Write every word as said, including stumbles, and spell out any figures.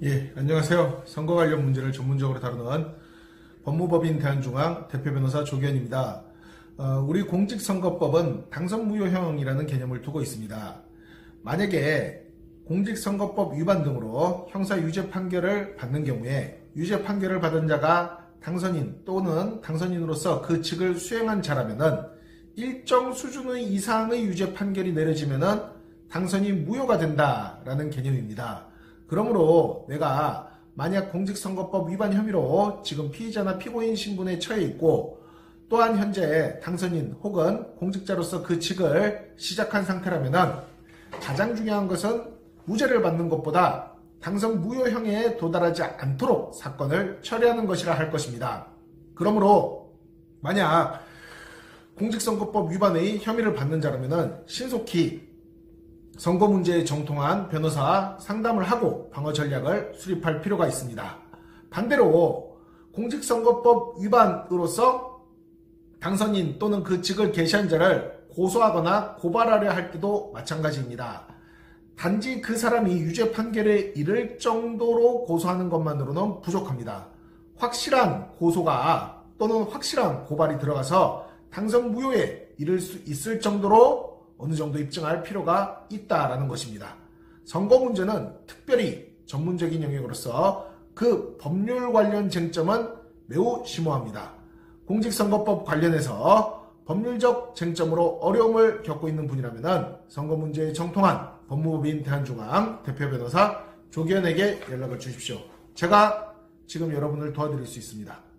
예, 안녕하세요. 선거 관련 문제를 전문적으로 다루는 법무법인 대한중앙 대표 변호사 조기현입니다. 어, 우리 공직선거법은 당선 무효형이라는 개념을 두고 있습니다. 만약에 공직선거법 위반 등으로 형사 유죄 판결을 받는 경우에 유죄 판결을 받은 자가 당선인 또는 당선인으로서 그 직을 수행한 자라면은 일정 수준의 이상의 유죄 판결이 내려지면은 당선이 무효가 된다라는 개념입니다. 그러므로 내가 만약 공직선거법 위반 혐의로 지금 피의자나 피고인 신분에 처해 있고 또한 현재 당선인 혹은 공직자로서 그 직을 시작한 상태라면 가장 중요한 것은 무죄를 받는 것보다 당선 무효형에 도달하지 않도록 사건을 처리하는 것이라 할 것입니다. 그러므로 만약 공직선거법 위반의 혐의를 받는 자라면 신속히 선거 문제에 정통한 변호사 상담을 하고 방어 전략을 수립할 필요가 있습니다. 반대로 공직선거법 위반으로서 당선인 또는 그 직을 개시한 자를 고소하거나 고발하려 할 때도 마찬가지입니다. 단지 그 사람이 유죄 판결에 이를 정도로 고소하는 것만으로는 부족합니다. 확실한 고소가 또는 확실한 고발이 들어가서 당선 무효에 이를 수 있을 정도로 어느 정도 입증할 필요가 있다라는 것입니다. 선거 문제는 특별히 전문적인 영역으로서 그 법률 관련 쟁점은 매우 심오합니다. 공직선거법 관련해서 법률적 쟁점으로 어려움을 겪고 있는 분이라면 선거 문제에 정통한 법무법인 대한중앙 대표 변호사 조기현에게 연락을 주십시오. 제가 지금 여러분을 도와드릴 수 있습니다.